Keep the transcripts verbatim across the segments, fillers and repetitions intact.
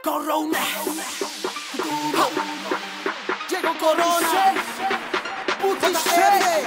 Corona. Llegó Corona. Puta série.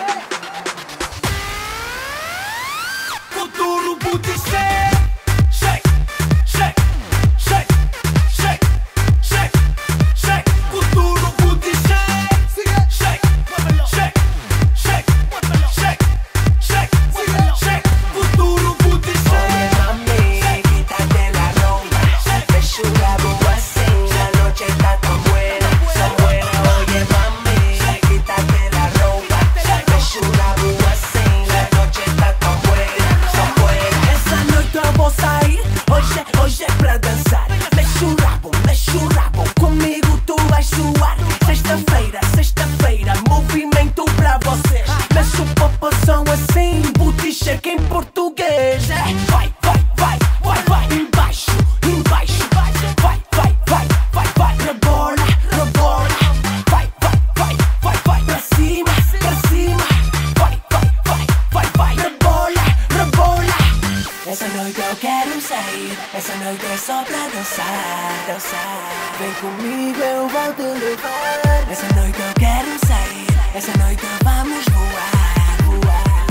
Futuro Puta série. Shake, shake, shake, shake, shake, shake. Futuro Puta série. Shake, shake, shake, shake, shake, shake. Futuro Puta série. Mami, quítate la ropa, me churrabo así, la noche está tan buena, tan buena. Oye mami, quítate la ropa, me churrabo así, la noche está tan buena, tan buena. Essa noite eu vou sair, hoje é, hoje é pra dançar. Mexe o rabo, mexe o rabo, comigo tu vais suar. Sexta-feira, sexta-feira, movimento pra vocês. Mexe o popozão assim, booty shake em português. É, vai, vai, vai, vai, vai, embaixo, embaixo. Vai, vai, vai, vai, vai, rebola, rebola. Vai, vai, vai, vai, vai, pra cima, pra cima. Vai, vai, vai, vai, vai, rebola, rebola. Essa noite eu quero sair, essa noite é só pra dançar, dançar. Vem comigo, eu vou te levar. Essa noite eu quero sair, essa noite vamos voar, voar.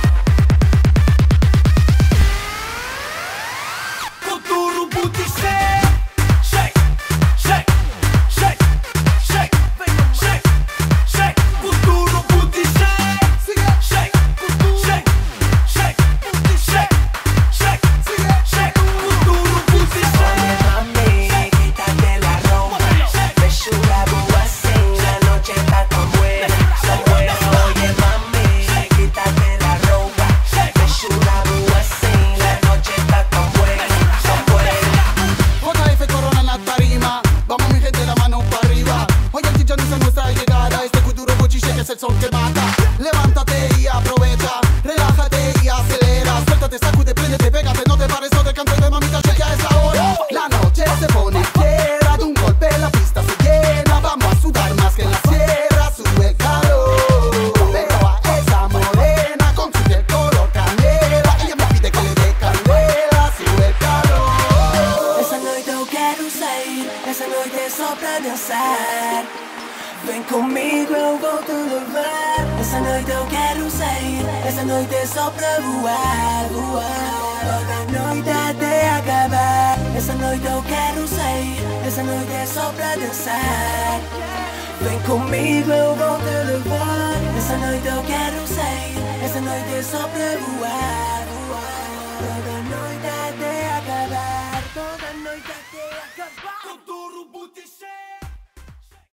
Futuro Puta série. Shake, shake, shake, shake, shake, shake. Futuro Puta série. Shake, shake, shake, shake, shake, shake. Futuro Puta série. Mami, quítate la ropa, me churrabo así, la noche está tan buena, tan buena. Oye mami, quítate la ropa, me churrabo así, la noche está tan buena, tan buena. J F Corona en la tarima, vamos mi gente la mano para arriba. Hoy el chicharito nuestra llegada, este futuro bochiche que es el son que mata. Levántate y aprovecha, relájate y acelera. Suéltate, sacude, préndete, pégate, no te pares, no te cantes de mamita, chequea esa hora. La noche se pone fiera, de un golpe la pista se llena. Vamos a sudar más que en la sierra, sube el calor. Veo a esa morena con su piel color canela. Ella me pide que le dé candela, sube el calor. Essa noite eu quero sair, essa noite é só pra dançar. Vem comigo, eu vou te levar. Essa noite eu quero sair, essa noite é só pra voar, voar. Toda noite até acabar. Essa noite eu quero sair, essa noite é só pra dançar. Vem comigo, eu vou te levar. Essa noite eu quero sair, essa noite é só pra voar, voar. Toda noite até acabar, toda noite até acabar. Futuro Puta série.